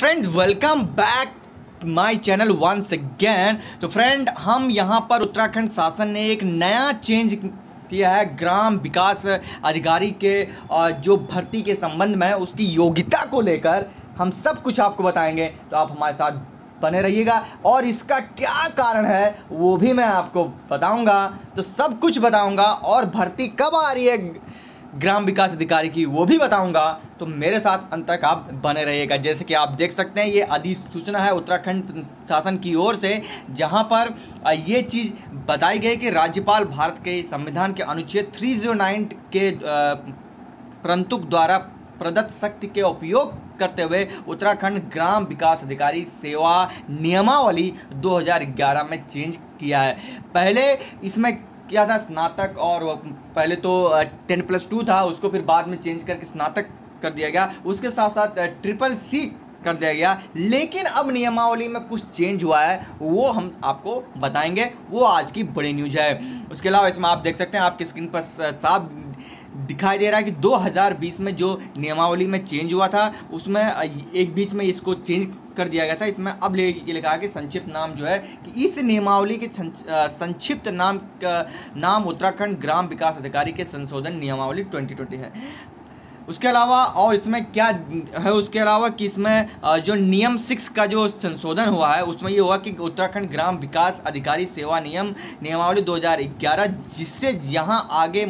Friends welcome back my channel once again. तो friend हम यहाँ पर उत्तराखंड शासन ने एक नया चेंज किया है ग्राम विकास अधिकारी के जो भर्ती के संबंध में उसकी योग्यता को लेकर हम सब कुछ आपको बताएंगे। तो आप हमारे साथ बने रहिएगा और इसका क्या कारण है वो भी मैं आपको बताऊंगा। तो सब कुछ बताऊंगा और भर्ती कब आ रही है ग्राम विकास अधिकारी की वो भी बताऊंगा। तो मेरे साथ अंत तक आप बने रहिएगा। जैसे कि आप देख सकते हैं ये अधिसूचना है उत्तराखंड शासन की ओर से, जहां पर ये चीज़ बताई गई कि राज्यपाल भारत के संविधान के अनुच्छेद 309 के प्रंतुक द्वारा प्रदत्त शक्ति के उपयोग करते हुए उत्तराखंड ग्राम विकास अधिकारी सेवा नियमावली 2011 में चेंज किया है। पहले इसमें क्या था, स्नातक, और पहले तो 10+2 था, उसको फिर बाद में चेंज करके स्नातक कर दिया गया, उसके साथ साथ CCC कर दिया गया। लेकिन अब नियमावली में कुछ चेंज हुआ है, वो हम आपको बताएंगे, वो आज की बड़ी न्यूज़ है। उसके अलावा इसमें आप देख सकते हैं, आपकी स्क्रीन पर साफ दिखाई दे रहा है कि 2020 में जो नियमावली में चेंज हुआ था उसमें एक बीच में इसको चेंज कर दिया गया था। इसमें अब ये लिखा है कि संक्षिप्त नाम जो है कि इस नियमावली के संक्षिप्त नाम उत्तराखंड ग्राम विकास अधिकारी के संशोधन नियमावली 2020 है। उसके अलावा और इसमें क्या है, उसके अलावा कि इसमें जो नियम 6 का जो संशोधन हुआ है उसमें ये हुआ कि उत्तराखंड ग्राम विकास अधिकारी सेवा नियमावली 2011, जिससे यहाँ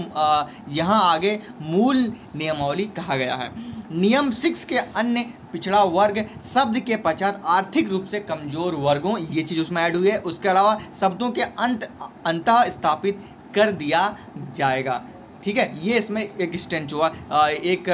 आगे मूल नियमावली कहा गया है। नियम 6 के अन्य पिछड़ा वर्ग शब्द के पश्चात आर्थिक रूप से कमजोर वर्गों, ये चीज़ उसमें ऐड हुई है। उसके अलावा शब्दों के अंतः स्थापित कर दिया जाएगा। ठीक है, ये इसमें एक स्टेंच हुआ, एक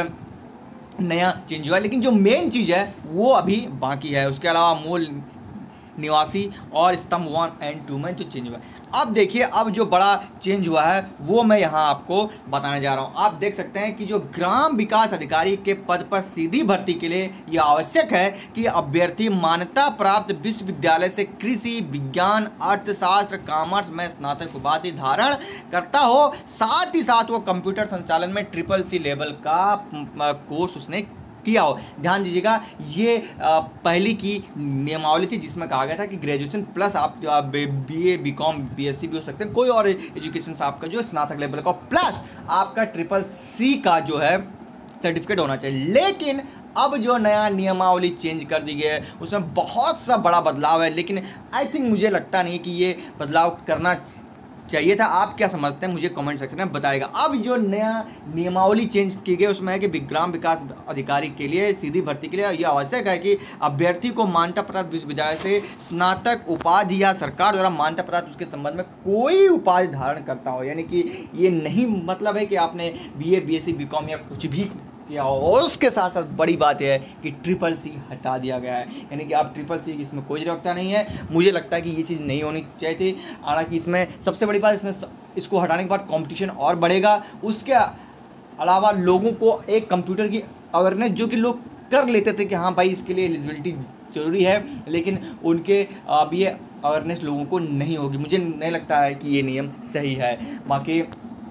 नया चेंज हुआ, लेकिन जो मेन चीज़ है वो अभी बाकी है। उसके अलावा मूल निवासी और स्तंभ 1 और 2 में जो चेंज हुआ है। अब देखिए, अब जो बड़ा चेंज हुआ है वो मैं यहाँ आपको बताने जा रहा हूँ। आप देख सकते हैं कि जो ग्राम विकास अधिकारी के पद पर सीधी भर्ती के लिए यह आवश्यक है कि अभ्यर्थी मान्यता प्राप्त विश्वविद्यालय से कृषि विज्ञान अर्थशास्त्र कॉमर्स में स्नातक उपाधि धारण करता हो, साथ ही साथ वो कंप्यूटर संचालन में CCC लेवल का कोर्स उसने किया हो। ध्यान दीजिएगा, ये पहली की नियमावली थी जिसमें कहा गया था कि ग्रेजुएशन प्लस आप BA BCom BSc भी हो सकते हैं, कोई और एजुकेशन से आपका जो स्नातक लेवल का प्लस आपका CCC का जो है सर्टिफिकेट होना चाहिए। लेकिन अब जो नया नियमावली चेंज कर दी गई है उसमें बहुत सा बड़ा बदलाव है, लेकिन आई थिंक मुझे लगता नहीं कि ये बदलाव करना चाहिए था। आप क्या समझते हैं मुझे कमेंट सेक्शन में बताएगा। अब जो नया नियमावली चेंज की गई उसमें है कि ग्राम विकास अधिकारी के लिए सीधी भर्ती के लिए यह आवश्यक है कि अभ्यर्थी को मान्यता प्राप्त विश्वविद्यालय से स्नातक उपाधि या सरकार द्वारा मान्यता प्राप्त उसके संबंध में कोई उपाधि धारण करता हो। यानी कि ये नहीं मतलब है कि आपने BA BSc BCom या कुछ भी किया हो। और उसके साथ साथ बड़ी बात यह है कि CCC हटा दिया गया है, यानी कि आप CCC इसमें कोई जरूरत नहीं है। मुझे लगता है कि ये चीज़ नहीं होनी चाहिए थी। हालांकि इसमें सबसे बड़ी बात, इसमें इसको हटाने के बाद कंपटीशन और बढ़ेगा। उसके अलावा लोगों को एक कंप्यूटर की अवेयरनेस जो कि लोग कर लेते थे कि हाँ भाई इसके लिए एलिजिबिलिटी जरूरी है, लेकिन उनके अब ये अवेयरनेस लोगों को नहीं होगी। मुझे नहीं लगता है कि ये नियम सही है। बाकी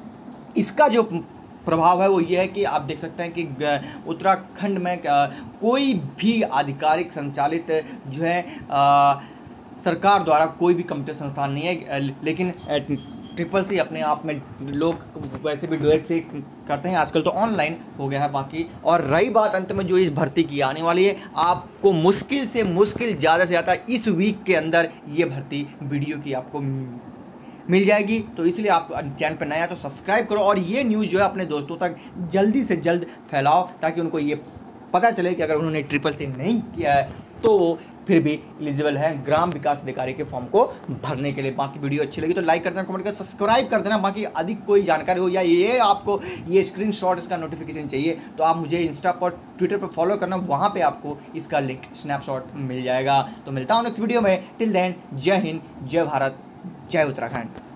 इसका जो प्रभाव है वो ये है कि आप देख सकते हैं कि उत्तराखंड में कोई भी आधिकारिक संचालित जो है सरकार द्वारा कोई भी कंप्यूटर संस्थान नहीं है, लेकिन CCC अपने आप में लोग वैसे भी डायरेक्ट से करते हैं, आजकल तो ऑनलाइन हो गया है। बाकी और रही बात अंत में जो इस भर्ती की आने वाली है, आपको मुश्किल से मुश्किल ज़्यादा से ज़्यादा इस वीक के अंदर ये भर्ती वीडियो की आपको मिल जाएगी। तो इसलिए आप चैनल पर नया तो सब्सक्राइब करो और ये न्यूज़ जो है अपने दोस्तों तक जल्दी से जल्द फैलाओ, ताकि उनको ये पता चले कि अगर उन्होंने CCC नहीं किया है तो फिर भी एलिजिबल है ग्राम विकास अधिकारी के फॉर्म को भरने के लिए। बाकी वीडियो अच्छी लगी तो लाइक कर देना, कमेंट कर सब्सक्राइब कर देना। बाकी अधिक कोई जानकारी हो या ये आपको ये स्क्रीनशॉट इसका नोटिफिकेशन चाहिए तो आप मुझे इंस्टा पर ट्विटर पर फॉलो करना, वहाँ पे आपको इसका लिंक स्नैपशॉट मिल जाएगा। तो मिलता हूँ नेक्स्ट वीडियो में। टिल देन, जय हिंद, जय भारत, जय उत्तराखंड।